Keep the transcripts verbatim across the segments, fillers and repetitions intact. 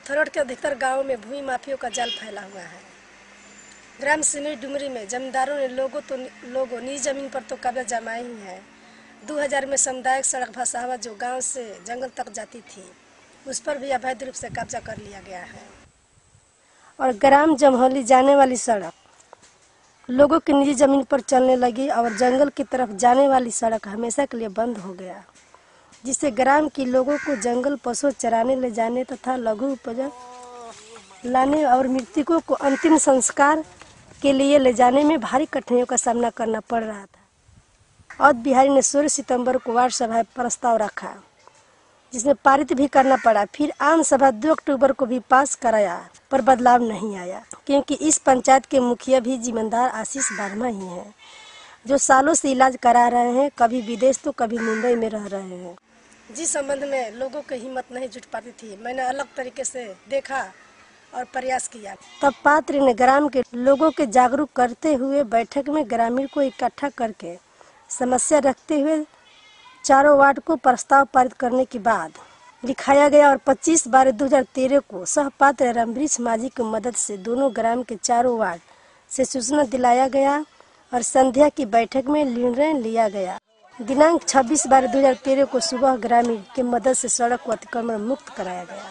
थरोट के अधिकतर गांवों में भूमि माफियों का जाल फैला हुआ है। ग्राम सेमरी-डुमरी में जमींदारों ने लोगों तो लोगों निजी जमीन पर तो कब्जा जमाया ही है। दो हज़ार में सामुदायिक सड़क भसावा जो गांव से जंगल तक जाती थी, उस पर भी अवैध रूप से कब्जा कर लिया गया है। और ग्राम जमहौली जाने वाली सड़क लोगों की निजी जमीन पर चलने लगी और जंगल की तरफ जाने वाली सड़क हमेशा के लिए बंद हो गया, जिससे ग्राम के लोगों को जंगल पशु चराने ले जाने तथा लघु उपज लाने और मृतकों को अंतिम संस्कार के लिए ले जाने में भारी कठिनाइयों का सामना करना पड़ रहा था। और बिहारी ने सोलह सितंबर को वार्ड सभा प्रस्ताव रखा, जिसमें पारित भी करना पड़ा। फिर आम सभा दो अक्टूबर को भी पास कराया, पर बदलाव नहीं आया, क्योंकि इस पंचायत के मुखिया भी जिम्मेदार आशीष वर्मा ही हैं, जो सालों से इलाज करा रहे हैं, कभी विदेश तो कभी मुंबई में रह रहे हैं। जिस संबंध में लोगों की हिम्मत नहीं जुट पाती थी, मैंने अलग तरीके से देखा और प्रयास किया। तब पात्र ने ग्राम के लोगों के जागरूक करते हुए बैठक में ग्रामीण को इकट्ठा करके समस्या रखते हुए चारों वार्ड को प्रस्ताव पारित करने के बाद लिखाया गया और पच्चीस बारह दो हज़ार तेरह को सहपात्र रामवृक्ष माझी की मदद से दोनों ग्राम के चारों वार्ड से सूचना दिलाया गया और संध्या की बैठक में निर्णय लिया गया। दिनांक छब्बीस बारह दो हज़ार तेरह को सुबह ग्रामीण की मदद से सड़क को अतिक्रमण मुक्त कराया गया।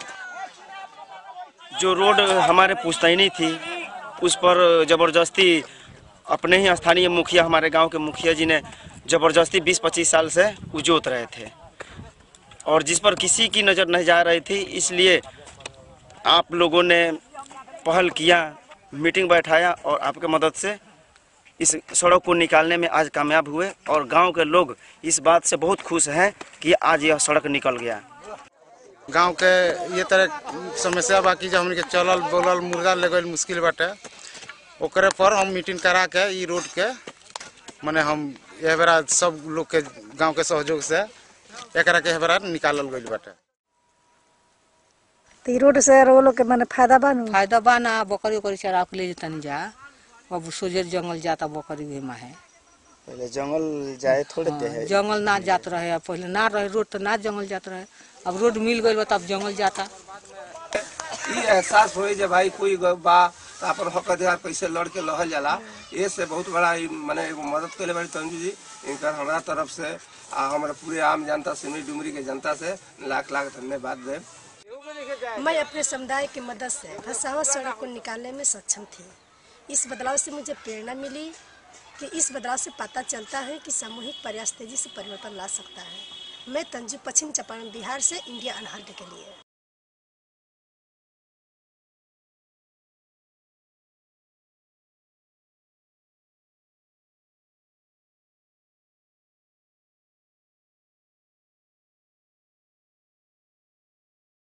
जो रोड हमारे पुश्तैनी थी, उस पर जबरदस्ती अपने ही स्थानीय मुखिया, हमारे गांव के मुखिया जी ने जबरदस्ती बीस पच्चीस साल से उजोत रहे थे और जिस पर किसी की नज़र नहीं जा रही थी। इसलिए आप लोगों ने पहल किया, मीटिंग बैठाया और आपके मदद से इस सड़क को निकालने में आज कामयाब हुए और गांव के लोग इस बात से बहुत खुश हैं कि आज यह सड़क निकल गया। गांव के ये तरह समस्या बाकी जब हमने के चलल बोलल मुर्गा लगल मुश्किल बाटे, ओकरे पर हम मीटिंग करा के ई रोड के माने हम यह बेरा सब लोग के गांव के सहयोग से एकरा के बेरा निकालल गइल बाटे। तो रोड से लोग के माने फायदा बानू फायदा बाना बकरी उकरी चरा के ले जतन जा, अब सोजर जंगल जाता बकरी भी में है। पहले जंगल जाए थोड़े दे है, जंगल ना जात रहे, पहले ना रहे रोड तो ना जंगल जात रहे, अब रोड मिल गई तब जंगल जाता। ये एहसास हो जे भाई कोई बा पर हक अधिकार कैसे लड़ के लहल जाला, ये से बहुत बड़ा माने एगो मदद करे बड़ी तंजू जी। इनकर हमारा तरफ से आ हमारे पूरे आम जनता सेमरी-डुमरी के जनता से लाख लाख धन्यवाद दे। मैं अपने समुदाय की मदद से भसावा सड़क को निकालने में सक्षम थी। इस बदलाव से मुझे प्रेरणा मिली कि इस बदलाव से पता चलता है कि सामूहिक प्रयास तेजी से परिवर्तन ला सकता है। मैं तंजू, पश्चिम चंपारण, बिहार से इंडिया अनहर्ड के लिए।